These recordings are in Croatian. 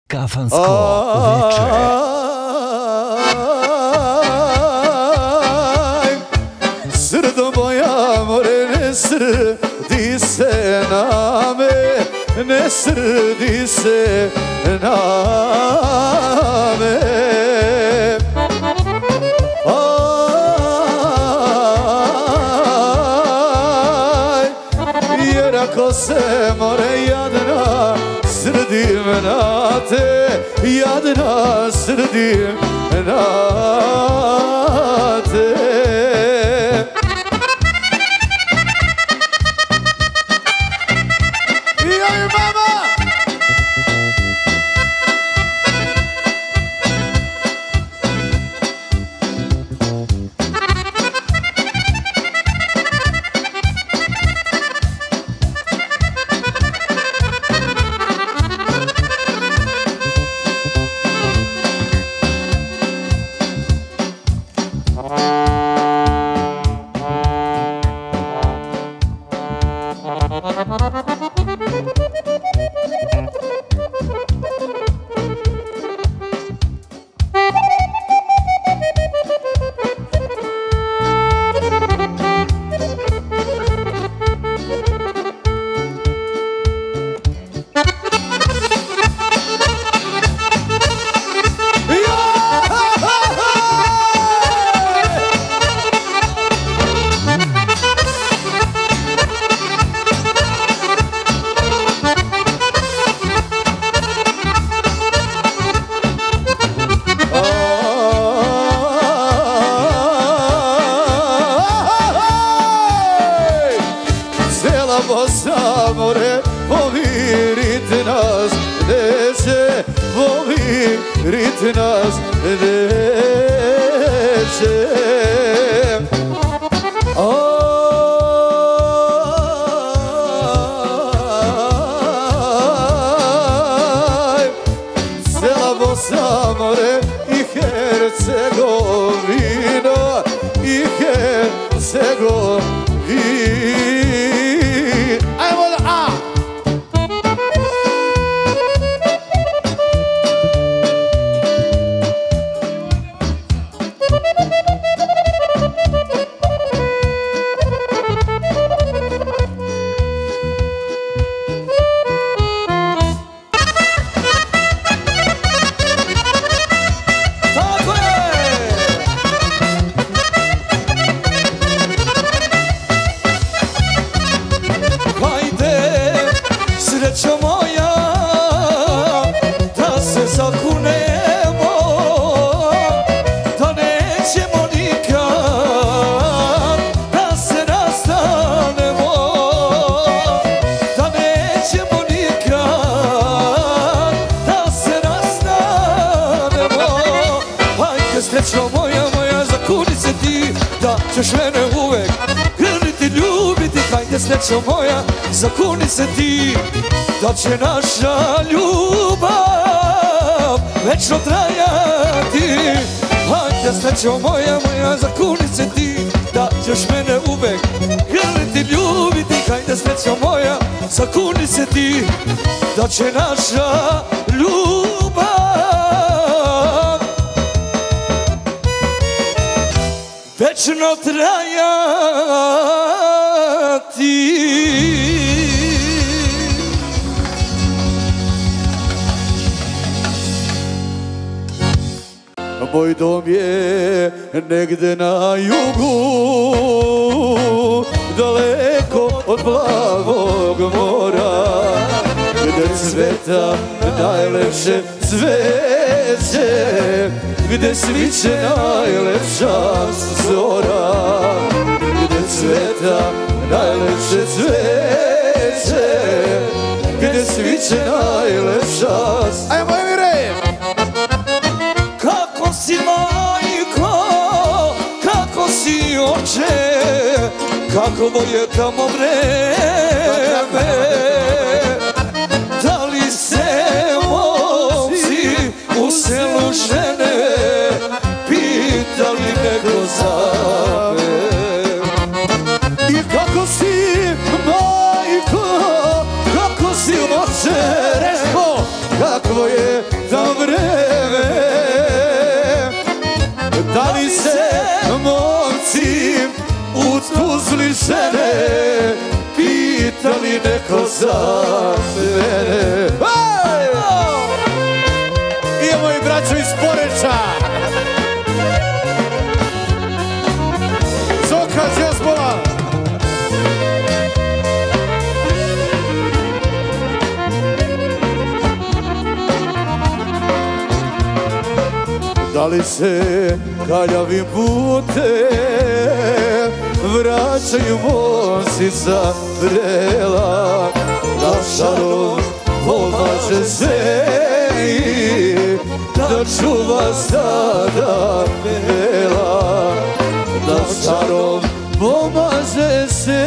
Kafansko veče. Srdo moja more, ne srdi se na me, ne srdi se na me. Jer ako se more jadna srdim na te, jadna srdim na te. Bosa more, povirit nas neće, povirit nas neće. Sela Bosa more i Hercegovina, i Hercegovina. Srećo moja, da se zakunemo, da nećemo nikad, da se rastanemo, da nećemo nikad, da se rastanemo. Hajde srećo moja, moja, zakuni se ti, da ćeš mene uvek grliti, ljubiti. Hajde srećo moja, zakuni se ti, da će naša ljubav večno trajati. Hajde srećo moja, moja, zakuni se ti, da ćeš mene uvek grliti, ljubiti. Hajde srećo moja, zakuni se ti, da će naša ljubav večno trajati. Moj dom je negde na jugu, daleko od plavog mora, gde cveta najlepše cveće, gde sviće najlepša zora, gde cveta najlepše cveće, gde sviće najlepša zora. Ajmo, Emire! Kako si majko, kako si oče, kakvo je tamo vreme, da li se momci u selu žene pitali nego za me? I kako si majko, kako si oče, kakvo je ta vreme. Da li se momci u Tuzli žene pitali neko za mene? Idemo i braćo iz Poreča. Zoka Đezbola. Da li se kaljavim putem vraćaju momci sa vrela? Da šarom pomaže se da čuva stada bela. Da šarom pomaže se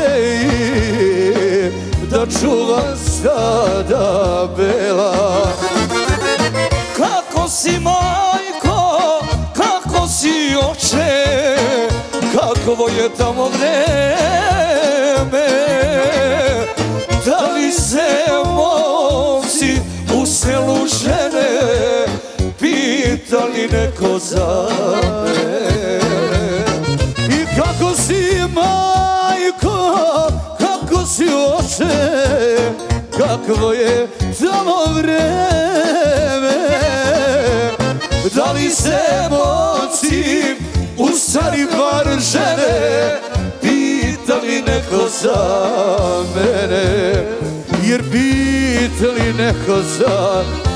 da čuva stada bela. Kako si majko, kako si oče, kakvo je tamo vreme. Da li se momci u selu žene pitali neko za mene? I kako si majko, kako si oče, kakvo je tamo vreme. Da li se momci u stari bar žene pitali neko za mene? Jer pitali neko za